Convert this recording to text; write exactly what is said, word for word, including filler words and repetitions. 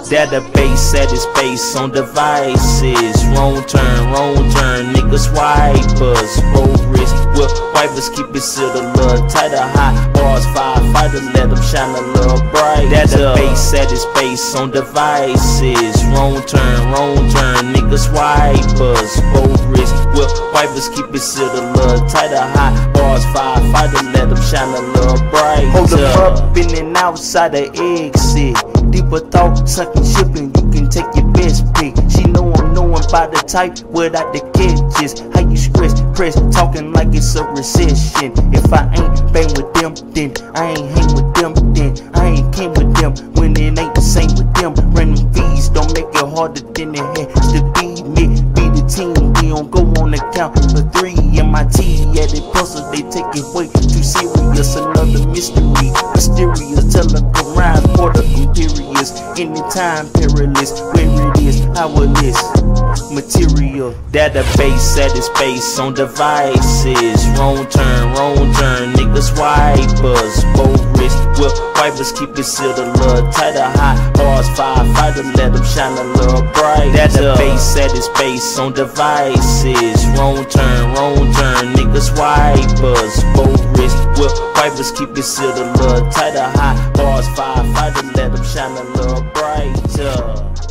Database at its base on devices. Wrong turn, wrong turn, niggas wipers. Both wrist whip wipers, keep it sealed a little tighter. Hot bars, firefighter, let them shine a little bright. Database at its base on devices. Wrong turn, wrong turn, niggas wipers. Both wrist whip wipers, keep it sealed a little tighter. Hot bars, firefighter, let them shine a little bright. Hold them up in and outside the exit. Deeper thought, sucking shipping, you can take your best pick. She know I'm knowing by the type without the catches. How you stress, press, talking like it's a recession. If I ain't bang with them, then I ain't hang with them, then I ain't came with them. When it ain't the same with them, random fees don't make it harder than it has to be. Me, be the team, we don't go on the count for three. M I T at the puzzle, they take it way too serious. Another mystery, mysterious, tell a grind for the imperious. Anytime perilous, where it is, how it is. Material, database at its base on devices. Wrong turn, wrong turn, niggas wipers. Both wrist whip wipers, keep it sealed a little tighter. Hot bars, firefighter, let them shine a little bright. Database at its base on devices. Wrong turn, wrong turn, niggas wipers. Both wrist whip wipers, keep it sealed a little tighter. Hot bars, firefighter, let them shine a little brighter.